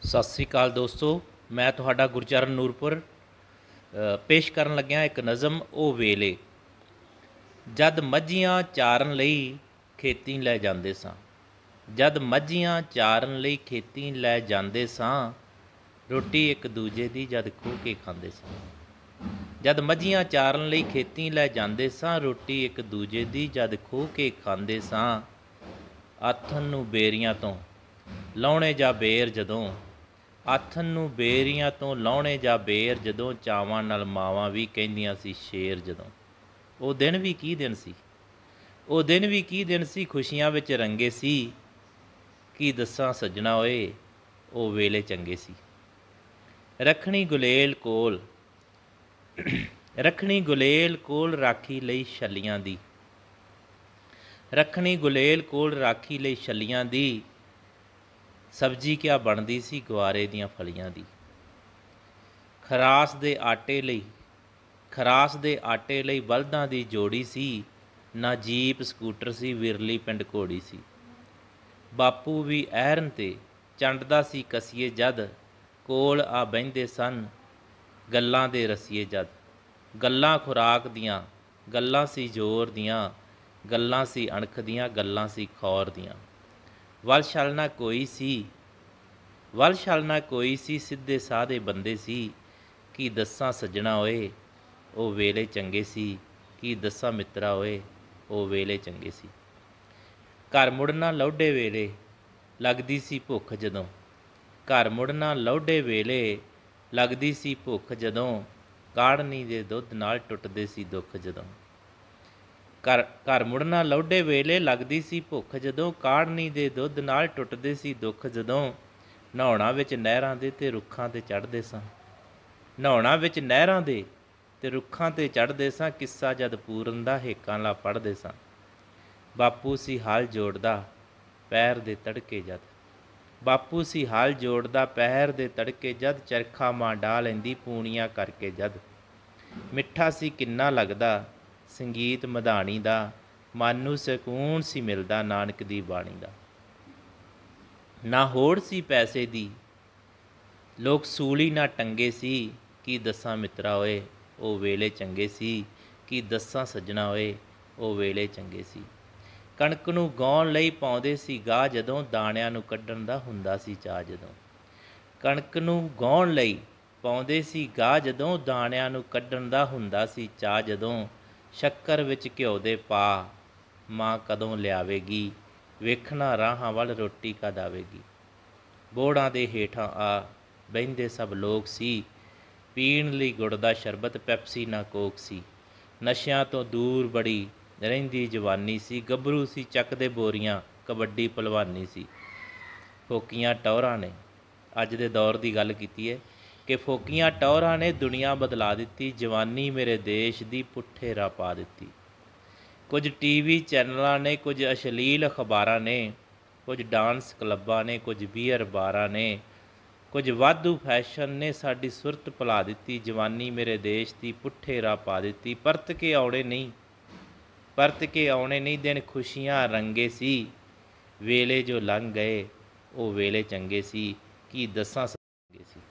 सत श्री अकाल दोस्तों, मैं तुहाडा गुरचरण नूरपुर पेश करन लग्या एक नज़म ओ वेले। जद मੱਝੀਆਂ ਚਾਰਨ ਲਈ ਖੇਤੀ ਲੈ ਜਾਂਦੇ ਸਾਂ, ਜਦ ਮੱਝੀਆਂ ਚਾਰਨ ਲਈ ਖੇਤੀ ਲੈ ਜਾਂਦੇ ਸਾਂ, ਰੋਟੀ ਇੱਕ ਦੂਜੇ ਦੀ ਜਦ ਖੋਹ ਕੇ ਖਾਂਦੇ ਸਾਂ। ਜਦ ਮੱਝੀਆਂ ਚਾਰਨ ਲਈ ਖੇਤੀ ਲੈ ਜਾਂਦੇ ਸਾਂ, ਰੋਟੀ ਇੱਕ ਦੂਜੇ ਦੀ ਜਦ ਖੋਹ ਕੇ ਖਾਂਦੇ ਸਾਂ। ਆਥਣ ਨੂੰ ਬੇਰੀਆਂ ਤੋਂ ਲਾਉਣੇ ਜਾਂ ਬੇਰ ਜਦੋਂ, ਆਥਣ ਨੂੰ ਬੇਰੀਆਂ ਤੋਂ ਲਾਉਣੇ ਜਾਂ ਬੇਰ ਜਦੋਂ, ਚਾਵਾਂ ਨਾਲ ਮਾਵਾਂ ਵੀ ਕਹਿੰਦੀਆਂ ਸੀ ਸ਼ੇਰ ਜਦੋਂ। ਉਹ ਦਿਨ ਵੀ ਕੀ ਦਿਨ ਸੀ, ਉਹ ਦਿਨ ਵੀ ਕੀ ਦਿਨ ਸੀ, ਖੁਸ਼ੀਆਂ ਵਿੱਚ ਰੰਗੇ ਸੀ। ਕੀ ਦੱਸਾਂ ਸੱਜਣਾ ਓਏ, ਉਹ ਵੇਲੇ ਚੰਗੇ ਸੀ। ਰੱਖਣੀ ਗੁਲੇਲ ਕੋਲ, ਰੱਖਣੀ ਗੁਲੇਲ ਕੋਲ ਰਾਖੀ ਲਈ ਛੱਲੀਆਂ ਦੀ, ਰੱਖਣੀ ਗੁਲੇਲ ਕੋਲ ਰਾਖੀ ਲਈ ਛੱਲੀਆਂ ਦੀ। ਸਬਜ਼ੀ ਕਿਆ ਬਣਦੀ ਸੀ ਗੁਆਰੇ ਦੀਆਂ ਫਲੀਆਂ ਦੀ। ਖਰਾਸ ਦੇ ਆਟੇ ਲਈ, ਖਰਾਸ ਦੇ ਆਟੇ ਲਈ ਬਲਦਾਂ ਦੀ ਜੋੜੀ ਸੀ। ਨਾ ਜੀਪ ਸਕੂਟਰ ਸੀ, ਵਿਰਲੀ ਪਿੰਡ ਘੋੜੀ ਸੀ। ਬਾਪੂ ਵੀ ਐਰਨ 'ਤੇ ਚੰਡਦਾ ਸੀ ਕਸੀਏ ਜਦ, ਕੋਲ ਆ ਬਹਿੰਦੇ ਸਨ ਗੱਲਾਂ ਦੇ ਰਸੀਏ ਜਦ। ਗੱਲਾਂ ਖੁਰਾਕ ਦੀਆਂ, ਗੱਲਾਂ ਸੀ ਜ਼ੋਰ ਦੀਆਂ, ਗੱਲਾਂ ਸੀ ਅਣਖ ਦੀਆਂ, ਗੱਲਾਂ ਸੀ ਖੌਰ ਦੀਆਂ। ਵੱਲ ਛਲ ਨਾ ਕੋਈ ਸੀ, ਵੱਲ ਛਲ ਨਾ ਕੋਈ ਸੀ, ਸਿੱਧੇ ਸਾਧੇ ਬੰਦੇ ਸੀ। ਕੀ ਦੱਸਾਂ ਸੱਜਣਾ ਓਏ, ਉਹ ਵੇਲੇ ਚੰਗੇ ਸੀ। ਕੀ ਦੱਸਾਂ ਮਿੱਤਰਾ ਓਏ, ਉਹ ਵੇਲੇ ਚੰਗੇ ਸੀ। ਘਰ ਮੁੜਨਾ ਲੌਡੇ ਵੇਲੇ ਲੱਗਦੀ ਸੀ ਭੁੱਖ ਜਦੋਂ, ਘਰ ਮੁੜਨਾ ਲੌਡੇ ਵੇਲੇ ਲੱਗਦੀ ਸੀ ਭੁੱਖ ਜਦੋਂ। ਕਾੜਨੀ ਦੇ ਦੁੱਧ ਨਾਲ ਟੁੱਟਦੇ ਸੀ ਦੁੱਖ ਜਦੋਂ। ਘਰ ਮੁੜਨਾ ਲੌਡੇ ਵੇਲੇ ਲੱਗਦੀ ਸੀ ਭੁੱਖ ਜਦੋਂ, ਕਾੜਨੀ ਦੇ ਦੁੱਧ ਨਾਲ ਟੁੱਟਦੇ ਸੀ ਦੁੱਖ ਜਦੋਂ। ਨਹਾਉਣਾ ਵਿੱਚ ਨਹਿਰਾਂ ਦੇ ਤੇ ਰੁੱਖਾਂ 'ਤੇ ਚੜ੍ਹਦੇ ਸਾਂ, ਨਹਾਉਣਾ ਵਿੱਚ ਨਹਿਰਾਂ ਦੇ ਤੇ ਰੁੱਖਾਂ 'ਤੇ ਚੜ੍ਹਦੇ ਸਾਂ। ਕਿੱਸਾ ਜਦ ਪੂਰਨ ਦਾ ਹੇਕਾਂ ਲਾ ਪੜ੍ਹਦੇ ਸਾਂ। ਬਾਪੂ ਸੀ ਹਲ ਜੋੜਦਾ ਪੈਰ ਦੇ ਤੜਕੇ ਜਦ, ਬਾਪੂ ਸੀ ਹਲ ਜੋੜਦਾ ਪੈਰ ਦੇ ਤੜਕੇ ਜਦ। ਚਰਖਾ ਮਾਂ ਡਾਹ ਲੈਂਦੀ ਪੂਣੀਆਂ ਕਰਕੇ ਜਦ। ਮਿੱਠਾ ਸੀ ਕਿੰਨਾ ਲੱਗਦਾ ਸੰਗੀਤ ਮਧਾਣੀ ਦਾ, ਮਨ ਨੂੰ ਸਕੂਨ ਸੀ ਮਿਲਦਾ ਨਾਨਕ ਦੀ ਬਾਣੀ ਦਾ। ਨਾ ਹੋੜ ਸੀ ਪੈਸੇ ਦੀ, ਲੋਕ ਸੂਲੀ ਨਾ ਟੰਗੇ ਸੀ। ਕੀ ਦੱਸਾਂ ਮਿੱਤਰਾ ਓਏ, ਉਹ ਵੇਲੇ ਚੰਗੇ ਸੀ। ਕੀ ਦੱਸਾਂ ਸੱਜਣਾ ਓਏ, ਉਹ ਵੇਲੇ ਚੰਗੇ ਸੀ। ਕਣਕ ਨੂੰ ਗਾਉਣ ਲਈ ਪਾਉਂਦੇ ਸੀ ਗਾਹ ਜਦੋਂ, ਦਾਣਿਆਂ ਨੂੰ ਕੱਢਣ ਦਾ ਹੁੰਦਾ ਸੀ ਚਾਅ ਜਦੋਂ। ਕਣਕ ਨੂੰ ਗਾਉਣ ਲਈ ਪਾਉਂਦੇ ਸੀ ਗਾਹ ਜਦੋਂ, ਦਾਣਿਆਂ ਨੂੰ ਕੱਢਣ ਦਾ ਹੁੰਦਾ ਸੀ ਚਾਅ ਜਦੋਂ। ਸ਼ੱਕਰ ਵਿੱਚ ਘਿਓ ਦੇ ਪਾ ਮਾਂ ਕਦੋਂ ਲਿਆਵੇਗੀ, ਵੇਖਣਾ ਰਾਹਾਂ ਵੱਲ ਰੋਟੀ ਕਦ ਆਵੇਗੀ। ਬੋਹੜਾਂ ਦੇ ਹੇਠਾਂ ਆ ਬਹਿੰਦੇ ਸਭ ਲੋਕ ਸੀ, ਪੀਣ ਲਈ ਗੁੜ ਦਾ ਸ਼ਰਬਤ ਪੈਪਸੀ ਨਾ ਕੋਕ ਸੀ। ਨਸ਼ਿਆਂ ਤੋਂ ਦੂਰ ਬੜੀ ਰਹਿੰਦੀ ਜਵਾਨੀ ਸੀ, ਗੱਭਰੂ ਸੀ ਚੱਕਦੇ ਬੋਰੀਆਂ ਕਬੱਡੀ ਭਲਵਾਨੀ ਸੀ। ਫੋਕੀਆਂ ਟੌਰਾਂ ਨੇ, ਅੱਜ ਦੇ ਦੌਰ ਦੀ ਗੱਲ ਕੀਤੀ ਹੈ ਕਿ ਫੋਕੀਆਂ ਟੌਰਾਂ ਨੇ ਦੁਨੀਆ ਬਦਲਾ ਦਿੱਤੀ। ਜਵਾਨੀ ਮੇਰੇ ਦੇਸ਼ ਦੀ ਪੁੱਠੇ ਰਾਹ ਪਾ ਦਿੱਤੀ। ਕੁਝ ਟੀਵੀ ਚੈਨਲਾਂ ਨੇ, ਕੁਝ ਅਸ਼ਲੀਲ ਅਖਬਾਰਾਂ ਨੇ, ਕੁਝ ਡਾਂਸ ਕਲੱਬਾਂ ਨੇ, ਕੁਝ ਬੀਅਰ ਬਾਰਾਂ ਨੇ, ਕੁਝ ਵਾਧੂ ਫੈਸ਼ਨ ਨੇ ਸਾਡੀ ਸੁਰਤ ਭੁਲਾ ਦਿੱਤੀ। ਜਵਾਨੀ ਮੇਰੇ ਦੇਸ਼ ਦੀ ਪੁੱਠੇ ਰਾਹ ਪਾ ਦਿੱਤੀ। ਪਰਤ ਕੇ ਆਉਣੇ ਨਹੀਂ, ਪਰਤ ਕੇ ਆਉਣੇ ਨਹੀਂ ਦਿਨ ਖੁਸ਼ੀਆਂ ਰੰਗੇ ਸੀ। ਵੇਲੇ ਜੋ ਲੰਘ ਗਏ ਉਹ ਵੇਲੇ ਚੰਗੇ ਸੀ। ਕੀ ਦੱਸਾਂ ਚੰਗੇ ਸੀ।